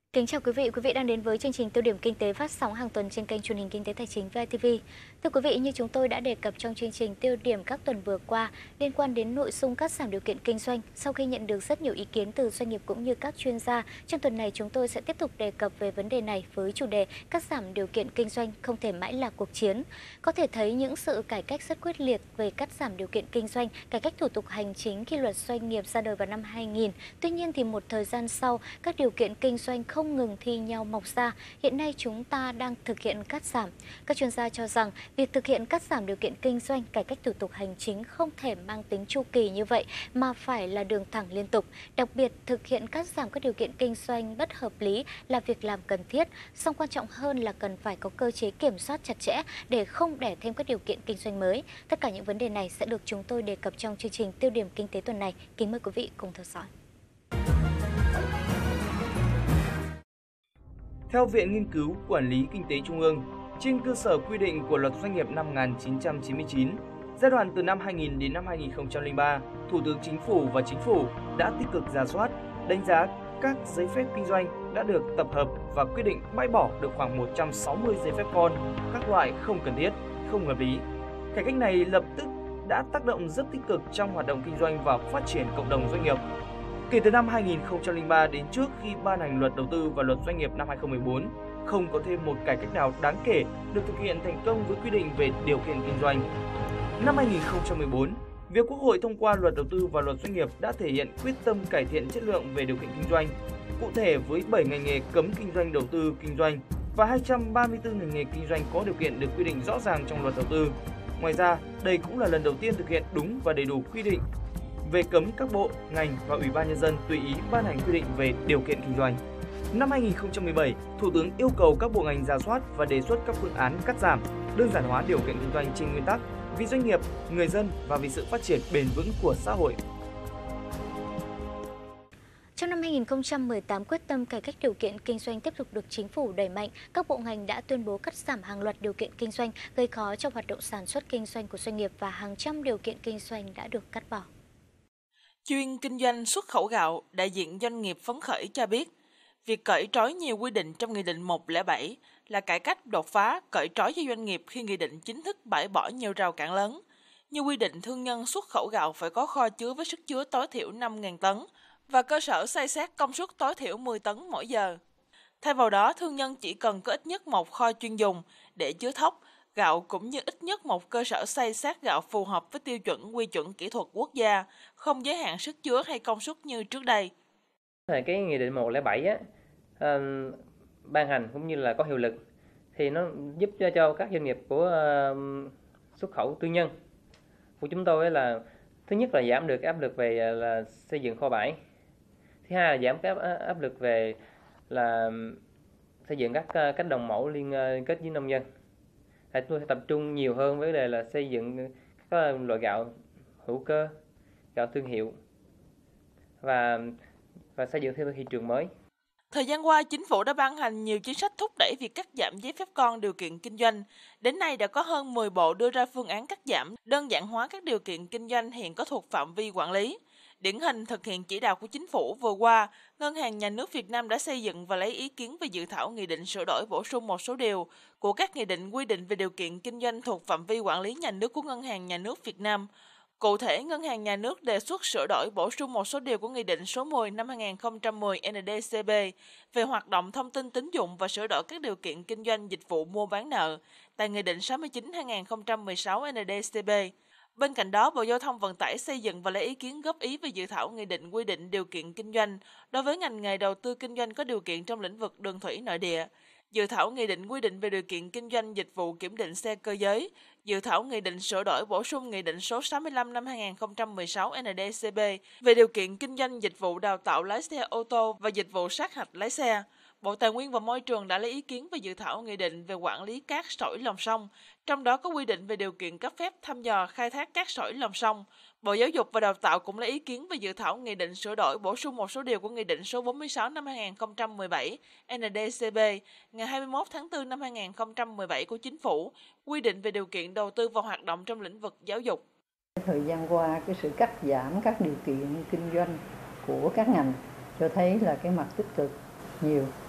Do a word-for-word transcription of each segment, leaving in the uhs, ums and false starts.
Kính chào quý vị, quý vị đang đến với chương trình Tiêu điểm Kinh tế phát sóng hàng tuần trên kênh truyền hình Kinh tế Tài chính vê i tê vê. Thưa quý vị, như chúng tôi đã đề cập trong chương trình Tiêu điểm các tuần vừa qua liên quan đến nội dung cắt giảm điều kiện kinh doanh, sau khi nhận được rất nhiều ý kiến từ doanh nghiệp cũng như các chuyên gia, trong tuần này chúng tôi sẽ tiếp tục đề cập về vấn đề này với chủ đề cắt giảm điều kiện kinh doanh không thể mãi là cuộc chiến. Có thể thấy những sự cải cách rất quyết liệt về cắt giảm điều kiện kinh doanh, cải cách thủ tục hành chính khi luật doanh nghiệp ra đời vào năm hai nghìn. Tuy nhiên thì một thời gian sau, các điều kiện kinh doanh không không ngừng thi nhau mọc ra, hiện nay chúng ta đang thực hiện cắt giảm. Các chuyên gia cho rằng việc thực hiện cắt giảm điều kiện kinh doanh, cải cách thủ tục hành chính không thể mang tính chu kỳ như vậy mà phải là đường thẳng liên tục. Đặc biệt, thực hiện cắt giảm các điều kiện kinh doanh bất hợp lý là việc làm cần thiết, song quan trọng hơn là cần phải có cơ chế kiểm soát chặt chẽ để không đẻ thêm các điều kiện kinh doanh mới. Tất cả những vấn đề này sẽ được chúng tôi đề cập trong chương trình Tiêu điểm Kinh tế tuần này. Kính mời quý vị cùng theo dõi. Theo Viện Nghiên cứu Quản lý Kinh tế Trung ương, trên cơ sở quy định của Luật Doanh nghiệp năm một nghìn chín trăm chín mươi chín, giai đoạn từ năm hai nghìn đến năm hai nghìn không trăm lẻ ba, Thủ tướng Chính phủ và Chính phủ đã tích cực rà soát, đánh giá các giấy phép kinh doanh đã được tập hợp và quyết định bãi bỏ được khoảng một trăm sáu mươi giấy phép con, các loại không cần thiết, không hợp lý. Cải cách này lập tức đã tác động rất tích cực trong hoạt động kinh doanh và phát triển cộng đồng doanh nghiệp. Kể từ năm hai nghìn không trăm lẻ ba đến trước khi ban hành Luật Đầu tư và Luật Doanh nghiệp năm hai nghìn không trăm mười bốn, không có thêm một cải cách nào đáng kể được thực hiện thành công với quy định về điều kiện kinh doanh. Năm hai nghìn không trăm mười bốn, việc Quốc hội thông qua Luật Đầu tư và Luật Doanh nghiệp đã thể hiện quyết tâm cải thiện chất lượng về điều kiện kinh doanh, cụ thể với bảy ngành nghề cấm kinh doanh đầu tư kinh doanh và hai trăm ba mươi tư ngành nghề kinh doanh có điều kiện được quy định rõ ràng trong Luật Đầu tư. Ngoài ra, đây cũng là lần đầu tiên thực hiện đúng và đầy đủ quy định về cấm các bộ, ngành và Ủy ban Nhân dân tùy ý ban hành quy định về điều kiện kinh doanh. Năm hai nghìn không trăm mười bảy, Thủ tướng yêu cầu các bộ ngành rà soát và đề xuất các phương án cắt giảm, đơn giản hóa điều kiện kinh doanh trên nguyên tắc vì doanh nghiệp, người dân và vì sự phát triển bền vững của xã hội. Trong năm hai nghìn không trăm mười tám, quyết tâm cải cách điều kiện kinh doanh tiếp tục được Chính phủ đẩy mạnh. Các bộ ngành đã tuyên bố cắt giảm hàng loạt điều kiện kinh doanh gây khó cho hoạt động sản xuất kinh doanh của doanh nghiệp và hàng trăm điều kiện kinh doanh đã được cắt bỏ. Chuyên kinh doanh xuất khẩu gạo, đại diện doanh nghiệp phấn khởi cho biết, việc cởi trói nhiều quy định trong Nghị định một không không bảy là cải cách đột phá cởi trói cho doanh nghiệp khi Nghị định chính thức bãi bỏ nhiều rào cản lớn. Như quy định thương nhân xuất khẩu gạo phải có kho chứa với sức chứa tối thiểu năm nghìn tấn và cơ sở xay sát công suất tối thiểu mười tấn mỗi giờ. Thay vào đó, thương nhân chỉ cần có ít nhất một kho chuyên dùng để chứa thóc, gạo cũng như ít nhất một cơ sở xay sát gạo phù hợp với tiêu chuẩn quy chuẩn kỹ thuật quốc gia, không giới hạn sức chứa hay công suất như trước đây. Cái Nghị định một không không bảy á, uh, ban hành cũng như là có hiệu lực thì nó giúp cho, cho các doanh nghiệp của uh, xuất khẩu tư nhân của chúng tôi là thứ nhất là giảm được áp lực về là xây dựng kho bãi, thứ hai là giảm các áp lực về là xây dựng các các đồng mẫu liên kết với nông dân. Là tôi tập trung nhiều hơn với đề là xây dựng các loại gạo hữu cơ, gạo thương hiệu và và xây dựng theo thị trường mới. Thời gian qua, Chính phủ đã ban hành nhiều chính sách thúc đẩy việc cắt giảm giấy phép con điều kiện kinh doanh. Đến nay đã có hơn mười bộ đưa ra phương án cắt giảm, đơn giản hóa các điều kiện kinh doanh hiện có thuộc phạm vi quản lý. Điển hình thực hiện chỉ đạo của Chính phủ vừa qua, Ngân hàng Nhà nước Việt Nam đã xây dựng và lấy ý kiến về dự thảo nghị định sửa đổi bổ sung một số điều của các nghị định quy định về điều kiện kinh doanh thuộc phạm vi quản lý nhà nước của Ngân hàng Nhà nước Việt Nam. Cụ thể, Ngân hàng Nhà nước đề xuất sửa đổi bổ sung một số điều của Nghị định số mười năm hai nghìn không trăm mười N D C B về hoạt động thông tin tín dụng và sửa đổi các điều kiện kinh doanh dịch vụ mua bán nợ tại Nghị định sáu mươi chín hai nghìn không trăm mười sáu N D C B. Bên cạnh đó, Bộ Giao thông Vận tải xây dựng và lấy ý kiến góp ý về dự thảo nghị định quy định điều kiện kinh doanh đối với ngành nghề đầu tư kinh doanh có điều kiện trong lĩnh vực đường thủy nội địa, dự thảo nghị định quy định về điều kiện kinh doanh dịch vụ kiểm định xe cơ giới, dự thảo nghị định sửa đổi bổ sung nghị định số sáu mươi lăm năm hai nghìn không trăm mười sáu N D C B về điều kiện kinh doanh dịch vụ đào tạo lái xe ô tô và dịch vụ sát hạch lái xe. Bộ Tài nguyên và Môi trường đã lấy ý kiến về dự thảo nghị định về quản lý cát sỏi lòng sông, trong đó có quy định về điều kiện cấp phép thăm dò khai thác cát sỏi lòng sông. Bộ Giáo dục và Đào tạo cũng lấy ý kiến về dự thảo nghị định sửa đổi bổ sung một số điều của nghị định số bốn mươi sáu năm hai nghìn không trăm mười bảy N D C B ngày hai mươi mốt tháng tư năm hai nghìn không trăm mười bảy của Chính phủ, quy định về điều kiện đầu tư và hoạt động trong lĩnh vực giáo dục. Thời gian qua, cái sự cắt giảm các điều kiện kinh doanh của các ngành cho thấy là cái mặt tích cực nhiều.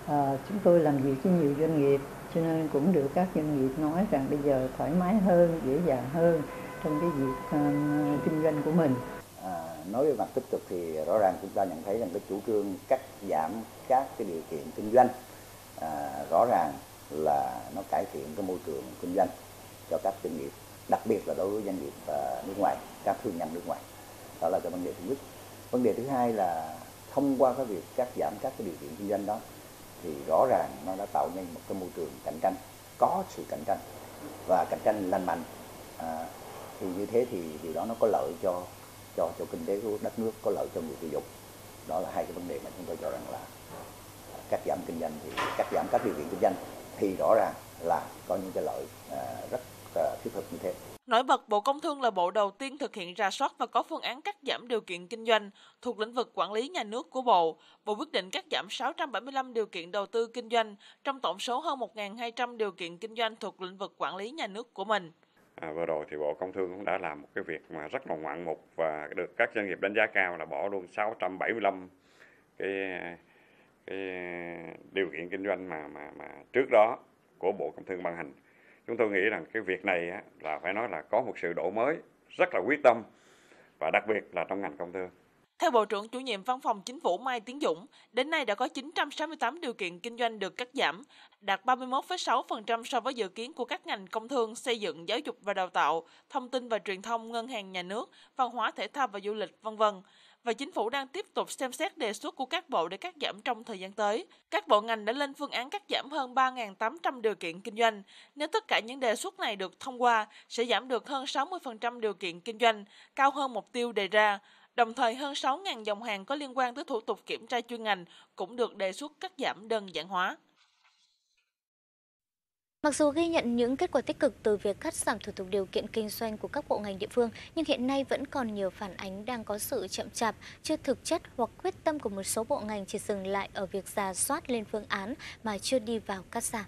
À, chúng tôi làm việc với nhiều doanh nghiệp cho nên cũng được các doanh nghiệp nói rằng bây giờ thoải mái hơn, dễ dàng hơn trong cái việc uh, kinh doanh của mình. À, nói về mặt tích cực thì rõ ràng chúng ta nhận thấy rằng cái chủ trương cắt giảm các cái điều kiện kinh doanh à, rõ ràng là nó cải thiện cái môi trường kinh doanh cho các doanh nghiệp, đặc biệt là đối với doanh nghiệp à, nước ngoài, các thương nhân nước ngoài. Đó là cái vấn đề thứ nhất. Vấn đề thứ hai là thông qua cái việc cắt giảm các cái điều kiện kinh doanh đó thì rõ ràng nó đã tạo nên một cái môi trường cạnh tranh, có sự cạnh tranh và cạnh tranh lành mạnh. À, thì như thế thì điều đó nó có lợi cho cho cho kinh tế của đất nước, có lợi cho người tiêu dùng. Đó là hai cái vấn đề mà chúng tôi cho rằng là cắt giảm kinh doanh thì cắt giảm các điều kiện kinh doanh thì rõ ràng là có những cái lợi à, rất à, thiết thực như thế. Nổi bật, Bộ Công Thương là bộ đầu tiên thực hiện rà soát và có phương án cắt giảm điều kiện kinh doanh thuộc lĩnh vực quản lý nhà nước của Bộ. Bộ quyết định cắt giảm sáu trăm bảy mươi lăm điều kiện đầu tư kinh doanh trong tổng số hơn một nghìn hai trăm điều kiện kinh doanh thuộc lĩnh vực quản lý nhà nước của mình. À, vừa rồi thì Bộ Công Thương cũng đã làm một cái việc mà rất là ngoạn mục và được các doanh nghiệp đánh giá cao là bỏ luôn sáu trăm bảy mươi lăm cái cái điều kiện kinh doanh mà mà mà trước đó của Bộ Công Thương ban hành. Chúng tôi nghĩ rằng cái việc này á, là phải nói là có một sự đổi mới rất là quyết tâm và đặc biệt là trong ngành công thương. Theo Bộ trưởng Chủ nhiệm Văn phòng Chính phủ Mai Tiến Dũng, đến nay đã có chín trăm sáu mươi tám điều kiện kinh doanh được cắt giảm, đạt ba mươi mốt phẩy sáu phần trăm so với dự kiến của các ngành công thương, xây dựng, giáo dục và đào tạo, thông tin và truyền thông, ngân hàng nhà nước, văn hóa thể thao và du lịch, vân vân. Và Chính phủ đang tiếp tục xem xét đề xuất của các bộ để cắt giảm trong thời gian tới. Các bộ ngành đã lên phương án cắt giảm hơn ba nghìn tám trăm điều kiện kinh doanh. Nếu tất cả những đề xuất này được thông qua, sẽ giảm được hơn sáu mươi phần trăm điều kiện kinh doanh, cao hơn mục tiêu đề ra. Đồng thời, hơn sáu nghìn dòng hàng có liên quan tới thủ tục kiểm tra chuyên ngành cũng được đề xuất cắt giảm đơn giản hóa. Mặc dù ghi nhận những kết quả tích cực từ việc cắt giảm thủ tục điều kiện kinh doanh của các bộ ngành địa phương, nhưng hiện nay vẫn còn nhiều phản ánh đang có sự chậm chạp, chưa thực chất hoặc quyết tâm của một số bộ ngành chỉ dừng lại ở việc rà soát lên phương án mà chưa đi vào cắt giảm.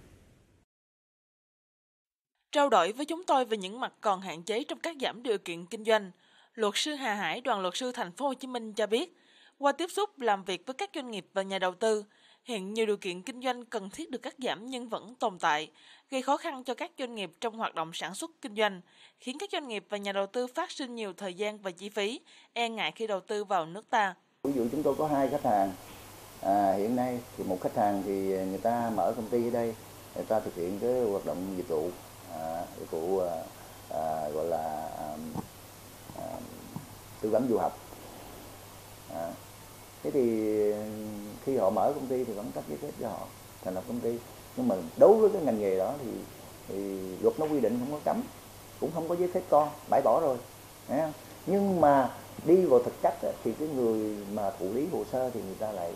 Trao đổi với chúng tôi về những mặt còn hạn chế trong cắt giảm điều kiện kinh doanh, Luật sư Hà Hải, Đoàn luật sư Thành phố Hồ Chí Minh cho biết, qua tiếp xúc làm việc với các doanh nghiệp và nhà đầu tư, hiện nhiều điều kiện kinh doanh cần thiết được cắt giảm nhưng vẫn tồn tại, gây khó khăn cho các doanh nghiệp trong hoạt động sản xuất kinh doanh, khiến các doanh nghiệp và nhà đầu tư phát sinh nhiều thời gian và chi phí, e ngại khi đầu tư vào nước ta. Ví dụ chúng tôi có hai khách hàng, à, hiện nay thì một khách hàng thì người ta mở công ty ở đây, người ta thực hiện cái hoạt động dịch vụ, à, dịch vụ à, à, gọi là à, à, tư vấn du học. À, thế thì khi họ mở công ty thì vẫn cấp giấy phép cho họ thành lập công ty, nhưng mà đối với cái ngành nghề đó thì, thì luật nó quy định không có cấm, cũng không có giấy phép con, bãi bỏ rồi. Thấy không? Nhưng mà đi vào thực chất thì cái người mà thụ lý hồ sơ thì người ta lại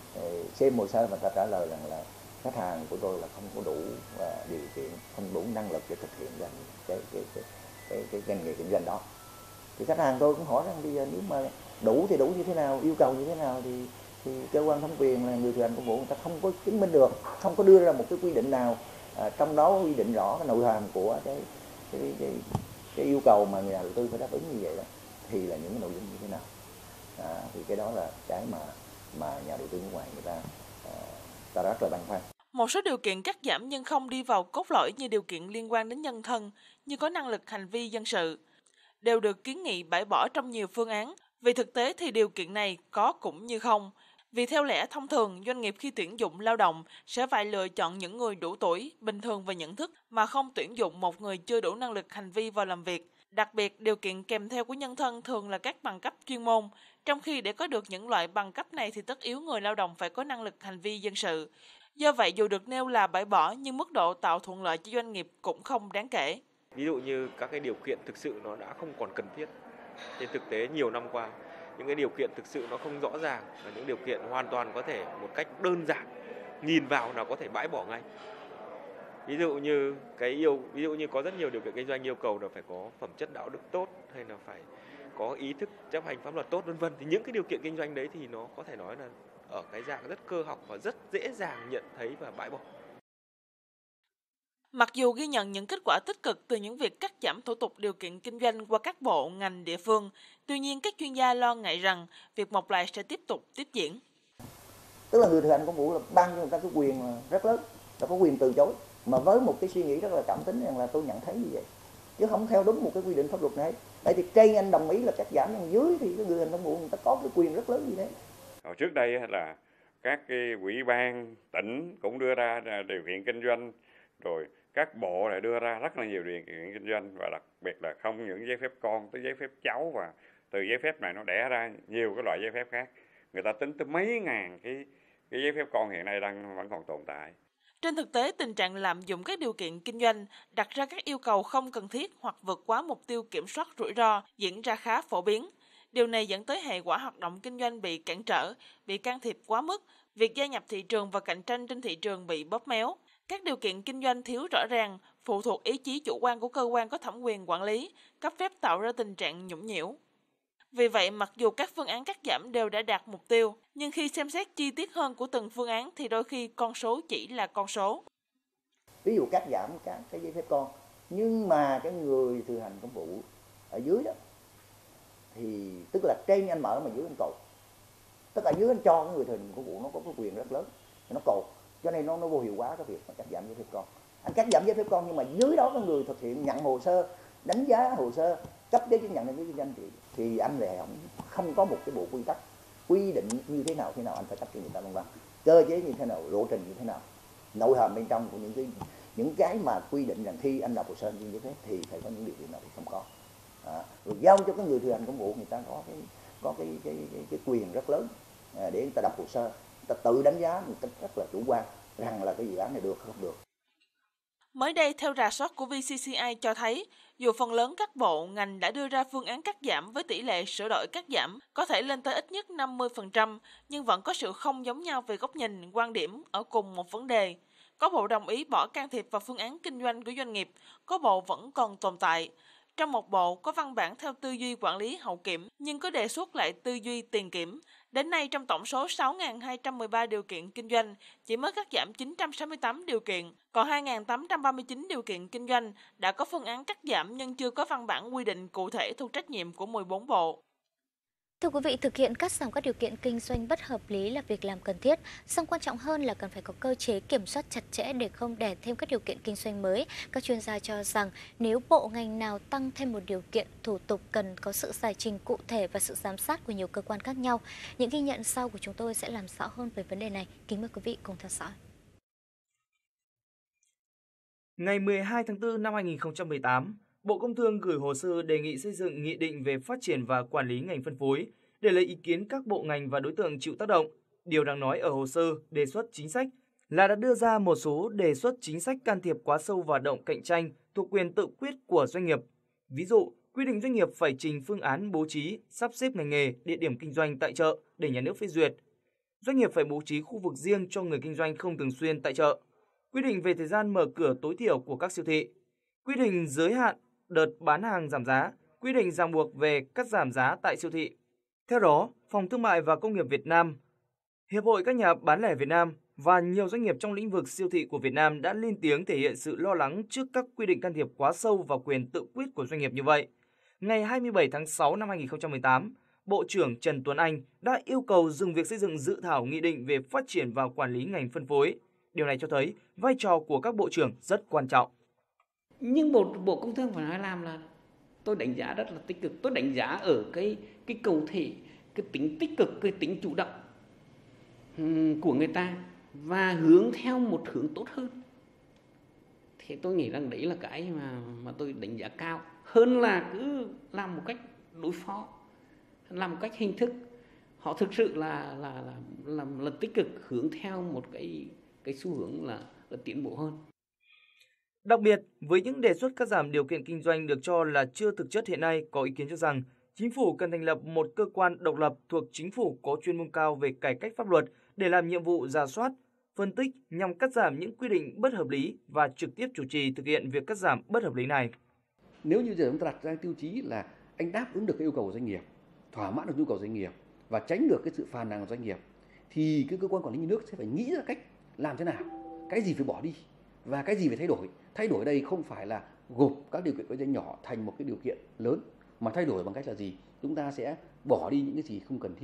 xem hồ sơ và ta trả lời rằng là khách hàng của tôi là không có đủ điều kiện, không đủ năng lực để thực hiện cái cái cái cái cái, cái ngành nghề kinh doanh đó. Thì khách hàng tôi cũng hỏi rằng bây giờ nếu mà đủ thì đủ như thế nào, yêu cầu như thế nào thì, thì cơ quan thẩm quyền là người thi hành công vụ người ta không có chứng minh được, không có đưa ra một cái quy định nào à, trong đó quy định rõ cái nội hàm của cái cái, cái cái yêu cầu mà nhà đầu tư phải đáp ứng như vậy đó, thì là những cái nội dung như thế nào. À, thì cái đó là cái mà mà nhà đầu tư nước ngoài người ta à, ta rất là băn khoăn. Một số điều kiện cắt giảm nhưng không đi vào cốt lõi như điều kiện liên quan đến nhân thân, như có năng lực hành vi dân sự, đều được kiến nghị bãi bỏ trong nhiều phương án. Vì thực tế thì điều kiện này có cũng như không. Vì theo lẽ thông thường, doanh nghiệp khi tuyển dụng lao động sẽ phải lựa chọn những người đủ tuổi, bình thường và nhận thức mà không tuyển dụng một người chưa đủ năng lực hành vi vào làm việc. Đặc biệt, điều kiện kèm theo của nhân thân thường là các bằng cấp chuyên môn, trong khi để có được những loại bằng cấp này thì tất yếu người lao động phải có năng lực hành vi dân sự. Do vậy, dù được nêu là bãi bỏ nhưng mức độ tạo thuận lợi cho doanh nghiệp cũng không đáng kể. Ví dụ như các cái điều kiện thực sự nó đã không còn cần thiết. Trên thực tế nhiều năm qua, những cái điều kiện thực sự nó không rõ ràng và những điều kiện hoàn toàn có thể một cách đơn giản nhìn vào là có thể bãi bỏ ngay. Ví dụ như cái yêu ví dụ như có rất nhiều điều kiện kinh doanh yêu cầu là phải có phẩm chất đạo đức tốt hay là phải có ý thức chấp hành pháp luật tốt vân vân, thì những cái điều kiện kinh doanh đấy thì nó có thể nói là ở cái dạng rất cơ học và rất dễ dàng nhận thấy và bãi bỏ. Mặc dù ghi nhận những kết quả tích cực từ những việc cắt giảm thủ tục điều kiện kinh doanh qua các bộ, ngành, địa phương, tuy nhiên các chuyên gia lo ngại rằng việc một lại sẽ tiếp tục tiếp diễn. Tức là người thực hành công vụ là ban cho người ta cái quyền rất lớn, là có quyền từ chối, mà với một cái suy nghĩ rất là cảm tính rằng là tôi nhận thấy như vậy, chứ không theo đúng một cái quy định pháp luật này. Vậy thì trên anh đồng ý là cắt giảm, nhưng dưới thì cái người hành công vụ người ta có cái quyền rất lớn như thế. Hồi trước đây là các cái ủy ban tỉnh cũng đưa ra điều kiện kinh doanh, rồi các bộ lại đưa ra rất là nhiều điều kiện kinh doanh, và đặc biệt là không những giấy phép con tới giấy phép cháu, và từ giấy phép này nó đẻ ra nhiều cái loại giấy phép khác. Người ta tính tới mấy ngàn cái cái giấy phép con hiện nay đang vẫn còn tồn tại. Trên thực tế, tình trạng lạm dụng các điều kiện kinh doanh, đặt ra các yêu cầu không cần thiết hoặc vượt quá mục tiêu kiểm soát rủi ro diễn ra khá phổ biến. Điều này dẫn tới hệ quả hoạt động kinh doanh bị cản trở, bị can thiệp quá mức, việc gia nhập thị trường và cạnh tranh trên thị trường bị bóp méo. Các điều kiện kinh doanh thiếu rõ ràng, phụ thuộc ý chí chủ quan của cơ quan có thẩm quyền quản lý, cấp phép tạo ra tình trạng nhũng nhiễu. Vì vậy, mặc dù các phương án cắt giảm đều đã đạt mục tiêu, nhưng khi xem xét chi tiết hơn của từng phương án thì đôi khi con số chỉ là con số. Ví dụ cắt giảm các cái giấy phép con, nhưng mà cái người thực hành công vụ ở dưới đó, thì tức là trên anh mở mà dưới anh cột. Tức là dưới anh cho cái người thực hành công vụ nó có cái quyền rất lớn, nó cột, cho nên nó nó vô hiệu hóa cái việc mà cắt giảm giấy phép con. Anh cắt giảm giấy phép con nhưng mà dưới đó cái người thực hiện nhận hồ sơ, đánh giá hồ sơ, cấp giấy chứng nhận đăng ký kinh doanh thì, thì anh lại không, không có một cái bộ quy tắc quy định như thế nào thế nào anh phải cấp cho người ta, vân vân, cơ chế như thế nào, lộ trình như thế nào, nội hàm bên trong của những cái những cái mà quy định rằng khi anh nộp hồ sơ như thế thì phải có những điều kiện nào thì không có. À, rồi giao cho cái người thực hành công vụ, người ta có cái có cái cái cái, cái quyền rất lớn à, để người ta đọc hồ sơ, người ta tự đánh giá một cách rất là chủ quan rằng là cái dự án này được không được. Mới đây, theo rà soát của vê xê xê i cho thấy, dù phần lớn các bộ, ngành đã đưa ra phương án cắt giảm với tỷ lệ sửa đổi cắt giảm có thể lên tới ít nhất năm mươi phần trăm, nhưng vẫn có sự không giống nhau về góc nhìn, quan điểm ở cùng một vấn đề. Có bộ đồng ý bỏ can thiệp vào phương án kinh doanh của doanh nghiệp, có bộ vẫn còn tồn tại. Trong một bộ có văn bản theo tư duy quản lý hậu kiểm, nhưng có đề xuất lại tư duy tiền kiểm. Đến nay, trong tổng số sáu nghìn hai trăm mười ba điều kiện kinh doanh, chỉ mới cắt giảm chín trăm sáu mươi tám điều kiện, còn hai nghìn tám trăm ba mươi chín điều kiện kinh doanh đã có phương án cắt giảm nhưng chưa có văn bản quy định cụ thể thuộc trách nhiệm của mười bốn bộ. Thưa quý vị, thực hiện cắt giảm các điều kiện kinh doanh bất hợp lý là việc làm cần thiết, song quan trọng hơn là cần phải có cơ chế kiểm soát chặt chẽ để không đè thêm các điều kiện kinh doanh mới. Các chuyên gia cho rằng nếu bộ ngành nào tăng thêm một điều kiện, thủ tục cần có sự giải trình cụ thể và sự giám sát của nhiều cơ quan khác nhau. Những ghi nhận sau của chúng tôi sẽ làm rõ hơn về vấn đề này. Kính mời quý vị cùng theo dõi. Ngày mười hai tháng tư năm hai nghìn không trăm mười tám, Bộ Công Thương gửi hồ sơ đề nghị xây dựng nghị định về phát triển và quản lý ngành phân phối để lấy ý kiến các bộ ngành và đối tượng chịu tác động. Điều đáng nói ở hồ sơ đề xuất chính sách là đã đưa ra một số đề xuất chính sách can thiệp quá sâu vào hoạt động cạnh tranh thuộc quyền tự quyết của doanh nghiệp. Ví dụ, quy định doanh nghiệp phải trình phương án bố trí, sắp xếp ngành nghề, địa điểm kinh doanh tại chợ để nhà nước phê duyệt. Doanh nghiệp phải bố trí khu vực riêng cho người kinh doanh không thường xuyên tại chợ. Quy định về thời gian mở cửa tối thiểu của các siêu thị. Quy định giới hạn đợt bán hàng giảm giá, quy định ràng buộc về cắt giảm giá tại siêu thị. Theo đó, Phòng Thương mại và Công nghiệp Việt Nam, Hiệp hội các nhà bán lẻ Việt Nam và nhiều doanh nghiệp trong lĩnh vực siêu thị của Việt Nam đã lên tiếng thể hiện sự lo lắng trước các quy định can thiệp quá sâu vào quyền tự quyết của doanh nghiệp như vậy. Ngày hai mươi bảy tháng sáu năm hai nghìn không trăm mười tám, Bộ trưởng Trần Tuấn Anh đã yêu cầu dừng việc xây dựng dự thảo nghị định về phát triển và quản lý ngành phân phối. Điều này cho thấy vai trò của các bộ trưởng rất quan trọng. Nhưng Bộ Bộ Công Thương phải nói làm là tôi đánh giá rất là tích cực. Tôi đánh giá ở cái cái cầu thể, cái tính tích cực, cái tính chủ động của người ta và hướng theo một hướng tốt hơn. Thì tôi nghĩ rằng đấy là cái mà mà tôi đánh giá cao hơn là cứ làm một cách đối phó, làm một cách hình thức. Họ thực sự là là là làm là tích cực hướng theo một cái cái xu hướng là, là tiến bộ hơn. Đặc biệt, với những đề xuất cắt giảm điều kiện kinh doanh được cho là chưa thực chất hiện nay, có ý kiến cho rằng Chính phủ cần thành lập một cơ quan độc lập thuộc Chính phủ có chuyên môn cao về cải cách pháp luật để làm nhiệm vụ rà soát, phân tích nhằm cắt giảm những quy định bất hợp lý và trực tiếp chủ trì thực hiện việc cắt giảm bất hợp lý này. Nếu như giờ chúng ta đặt ra tiêu chí là anh đáp ứng được cái yêu cầu của doanh nghiệp, thỏa mãn được nhu cầu doanh nghiệp và tránh được cái sự phàn nàn của doanh nghiệp, thì cái cơ quan quản lý nhà nước sẽ phải nghĩ ra cách làm thế nào, cái gì phải bỏ đi và cái gì phải thay đổi. Thay đổi đây không phải là gộp các điều kiện kinh doanh nhỏ thành một cái điều kiện lớn, mà thay đổi bằng cách là gì? Chúng ta sẽ bỏ đi những cái gì không cần thiết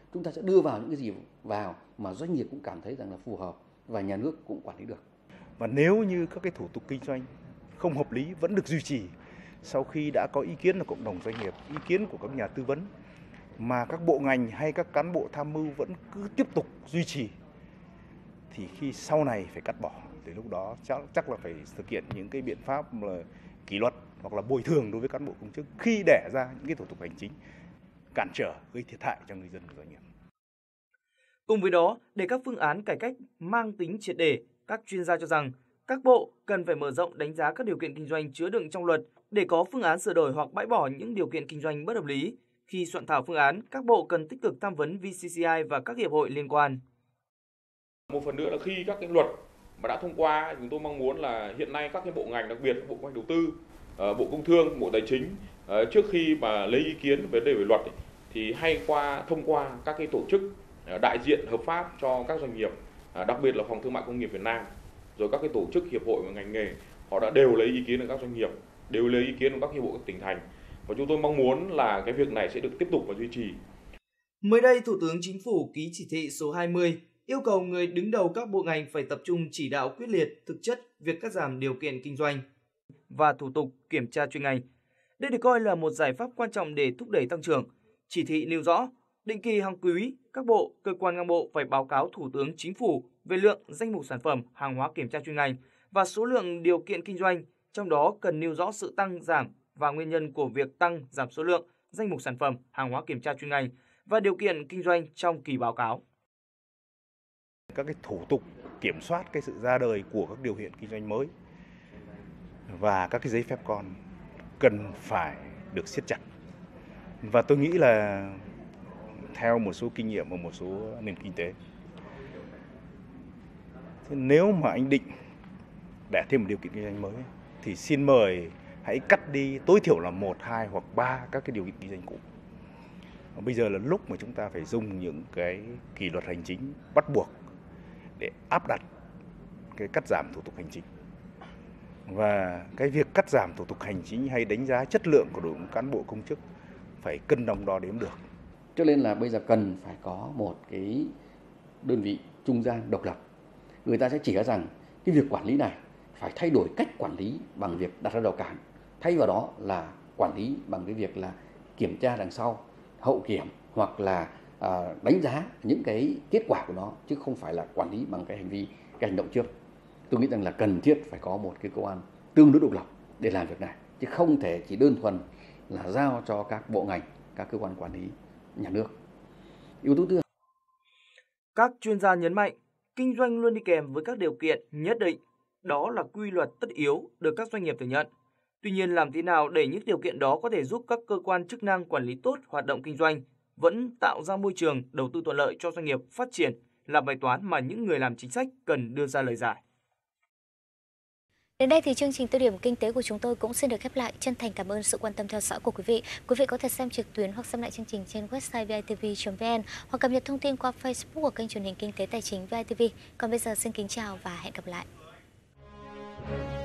chúng ta sẽ đưa vào những cái gì vào mà doanh nghiệp cũng cảm thấy rằng là phù hợp và nhà nước cũng quản lý được. Và nếu như các cái thủ tục kinh doanh không hợp lý vẫn được duy trì sau khi đã có ý kiến của cộng đồng doanh nghiệp, ý kiến của các nhà tư vấn, mà các bộ ngành hay các cán bộ tham mưu vẫn cứ tiếp tục duy trì, thì khi sau này phải cắt bỏ, thì lúc đó chắc, chắc là phải thực hiện những cái biện pháp là kỷ luật hoặc là bồi thường đối với cán bộ công chức khi đẻ ra những cái thủ tục hành chính cản trở, gây thiệt hại cho người dân và doanh nghiệp. Cùng với đó, để các phương án cải cách mang tính triệt để, các chuyên gia cho rằng các bộ cần phải mở rộng đánh giá các điều kiện kinh doanh chứa đựng trong luật để có phương án sửa đổi hoặc bãi bỏ những điều kiện kinh doanh bất hợp lý. Khi soạn thảo phương án, các bộ cần tích cực tham vấn vê xê xê i và các hiệp hội liên quan. Một phần nữa là khi các cái luật mà đã thông qua, chúng tôi mong muốn là hiện nay các cái bộ ngành, đặc biệt Bộ Kế hoạch Đầu tư, Bộ Công Thương, Bộ Tài chính, trước khi mà lấy ý kiến về vấn đề về luật ấy, thì hay qua thông qua các cái tổ chức đại diện hợp pháp cho các doanh nghiệp, đặc biệt là Phòng Thương mại Công nghiệp Việt Nam, rồi các cái tổ chức hiệp hội và ngành nghề, họ đã đều lấy ý kiến của các doanh nghiệp, đều lấy ý kiến của các hiệp hội các tỉnh thành, và chúng tôi mong muốn là cái việc này sẽ được tiếp tục và duy trì. Mới đây, Thủ tướng Chính phủ ký chỉ thị số hai mươi yêu cầu người đứng đầu các bộ ngành phải tập trung chỉ đạo quyết liệt, thực chất việc cắt giảm điều kiện kinh doanh và thủ tục kiểm tra chuyên ngành. Đây được coi là một giải pháp quan trọng để thúc đẩy tăng trưởng. Chỉ thị nêu rõ, định kỳ hàng quý, các bộ, cơ quan ngang bộ phải báo cáo Thủ tướng Chính phủ về lượng danh mục sản phẩm, hàng hóa kiểm tra chuyên ngành và số lượng điều kiện kinh doanh, trong đó cần nêu rõ sự tăng giảm và nguyên nhân của việc tăng giảm số lượng danh mục sản phẩm, hàng hóa kiểm tra chuyên ngành và điều kiện kinh doanh trong kỳ báo cáo. Các cái thủ tục kiểm soát cái sự ra đời của các điều kiện kinh doanh mới và các cái giấy phép con cần phải được siết chặt. Và tôi nghĩ là theo một số kinh nghiệm ở một số nền kinh tế, thế nếu mà anh định đẻ thêm một điều kiện kinh doanh mới thì xin mời hãy cắt đi tối thiểu là một, hai hoặc ba các cái điều kiện kinh doanh cũ. Bây giờ là lúc mà chúng ta phải dùng những cái kỷ luật hành chính bắt buộc để áp đặt cái cắt giảm thủ tục hành chính. Và cái việc cắt giảm thủ tục hành chính hay đánh giá chất lượng của đội ngũ cán bộ công chức phải cân đong đo đếm được. Cho nên là bây giờ cần phải có một cái đơn vị trung gian độc lập. Người ta sẽ chỉ ra rằng cái việc quản lý này phải thay đổi cách quản lý bằng việc đặt ra rào cản. Thay vào đó là quản lý bằng cái việc là kiểm tra đằng sau, hậu kiểm hoặc là à, đánh giá những cái kết quả của nó, chứ không phải là quản lý bằng cái hành vi, cái hành động trước. Tôi nghĩ rằng là cần thiết phải có một cái cơ quan tương đối độc lập để làm việc này, chứ không thể chỉ đơn thuần là giao cho các bộ ngành, các cơ quan quản lý nhà nước. Yếu tố thứ hai, các chuyên gia nhấn mạnh, kinh doanh luôn đi kèm với các điều kiện nhất định, đó là quy luật tất yếu được các doanh nghiệp thừa nhận. Tuy nhiên, làm thế nào để những điều kiện đó có thể giúp các cơ quan chức năng quản lý tốt hoạt động kinh doanh, vẫn tạo ra môi trường đầu tư thuận lợi cho doanh nghiệp phát triển là bài toán mà những người làm chính sách cần đưa ra lời giải. Đến đây thì chương trình Tiêu điểm Kinh tế của chúng tôi cũng xin được khép lại. Chân thành cảm ơn sự quan tâm theo dõi của quý vị. Quý vị có thể xem trực tuyến hoặc xem lại chương trình trên website vê i tê vê chấm vê en hoặc cập nhật thông tin qua Facebook của kênh truyền hình Kinh tế Tài chính vê i tê vê. Còn bây giờ xin kính chào và hẹn gặp lại.